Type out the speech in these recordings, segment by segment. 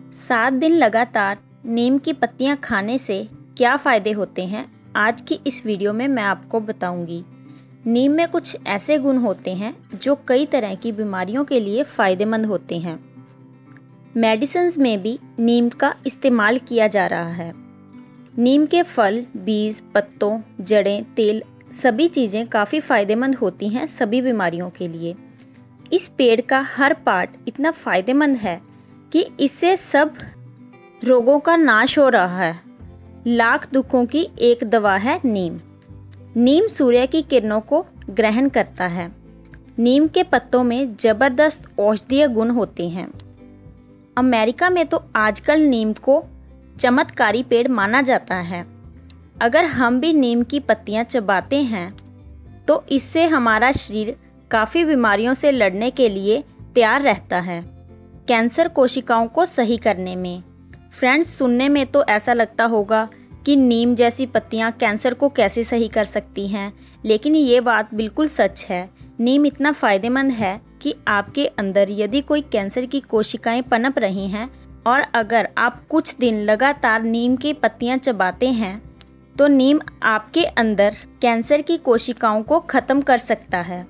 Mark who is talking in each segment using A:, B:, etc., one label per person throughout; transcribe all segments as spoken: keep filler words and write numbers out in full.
A: सात दिन लगातार नीम की पत्तियां खाने से क्या फ़ायदे होते हैं, आज की इस वीडियो में मैं आपको बताऊंगी। नीम में कुछ ऐसे गुण होते हैं जो कई तरह की बीमारियों के लिए फ़ायदेमंद होते हैं। मेडिसिन्स में भी नीम का इस्तेमाल किया जा रहा है। नीम के फल, बीज, पत्तों, जड़ें, तेल सभी चीज़ें काफ़ी फ़ायदेमंद होती हैं सभी बीमारियों के लिए। इस पेड़ का हर पार्ट इतना फ़ायदेमंद है कि इससे सब रोगों का नाश हो रहा है। लाख दुखों की एक दवा है नीम। नीम सूर्य की किरणों को ग्रहण करता है। नीम के पत्तों में ज़बरदस्त औषधीय गुण होते हैं। अमेरिका में तो आजकल नीम को चमत्कारी पेड़ माना जाता है। अगर हम भी नीम की पत्तियां चबाते हैं तो इससे हमारा शरीर काफ़ी बीमारियों से लड़ने के लिए तैयार रहता है। कैंसर कोशिकाओं को सही करने में, फ्रेंड्स सुनने में तो ऐसा लगता होगा कि नीम जैसी पत्तियां कैंसर को कैसे सही कर सकती हैं, लेकिन ये बात बिल्कुल सच है। नीम इतना फ़ायदेमंद है कि आपके अंदर यदि कोई कैंसर की कोशिकाएं पनप रही हैं और अगर आप कुछ दिन लगातार नीम की पत्तियां चबाते हैं तो नीम आपके अंदर कैंसर की कोशिकाओं को ख़त्म कर सकता है।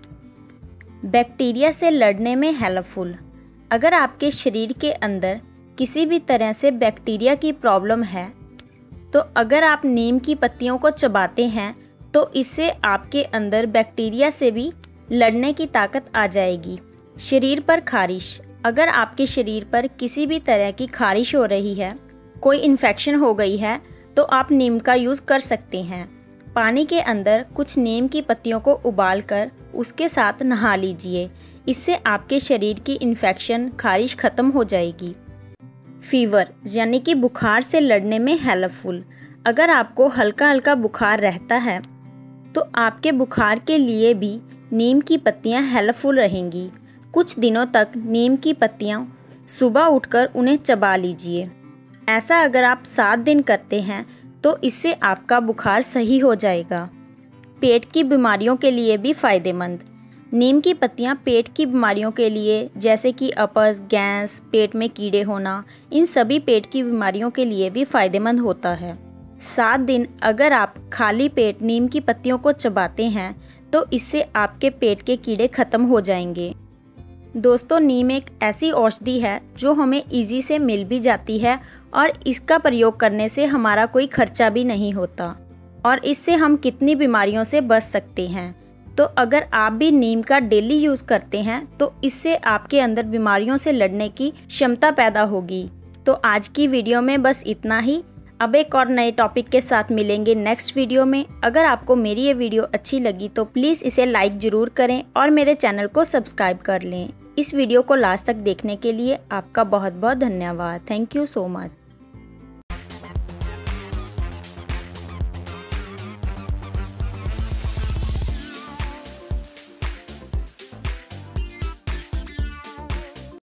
A: बैक्टीरिया से लड़ने में हेल्पफुल। अगर आपके शरीर के अंदर किसी भी तरह से बैक्टीरिया की प्रॉब्लम है तो अगर आप नीम की पत्तियों को चबाते हैं तो इससे आपके अंदर बैक्टीरिया से भी लड़ने की ताकत आ जाएगी। शरीर पर खारिश। अगर आपके शरीर पर किसी भी तरह की खारिश हो रही है, कोई इन्फेक्शन हो गई है, तो आप नीम का यूज़ कर सकते हैं। पानी के अंदर कुछ नीम की पत्तियों को उबालकर उसके साथ नहा लीजिए। इससे आपके शरीर की इन्फेक्शन, खारिश ख़त्म हो जाएगी। फीवर यानी कि बुखार से लड़ने में हेल्पफुल। अगर आपको हल्का हल्का बुखार रहता है तो आपके बुखार के लिए भी नीम की पत्तियां हेल्पफुल रहेंगी। कुछ दिनों तक नीम की पत्तियां सुबह उठकर उन्हें चबा लीजिए। ऐसा अगर आप सात दिन करते हैं तो इससे आपका बुखार सही हो जाएगा। पेट की बीमारियों के लिए भी फ़ायदेमंद। नीम की पत्तियां पेट की बीमारियों के लिए, जैसे कि अपच, गैस, पेट में कीड़े होना, इन सभी पेट की बीमारियों के लिए भी फ़ायदेमंद होता है। सात दिन अगर आप खाली पेट नीम की पत्तियों को चबाते हैं तो इससे आपके पेट के कीड़े ख़त्म हो जाएंगे। दोस्तों, नीम एक ऐसी औषधि है जो हमें इजी से मिल भी जाती है और इसका प्रयोग करने से हमारा कोई खर्चा भी नहीं होता और इससे हम कितनी बीमारियों से बच सकते हैं। तो अगर आप भी नीम का डेली यूज़ करते हैं तो इससे आपके अंदर बीमारियों से लड़ने की क्षमता पैदा होगी। तो आज की वीडियो में बस इतना ही। अब एक और नए टॉपिक के साथ मिलेंगे नेक्स्ट वीडियो में। अगर आपको मेरी ये वीडियो अच्छी लगी तो प्लीज़ इसे लाइक ज़रूर करें और मेरे चैनल को सब्सक्राइब कर लें। इस वीडियो को लास्ट तक देखने के लिए आपका बहुत बहुत धन्यवाद। Thank you so much.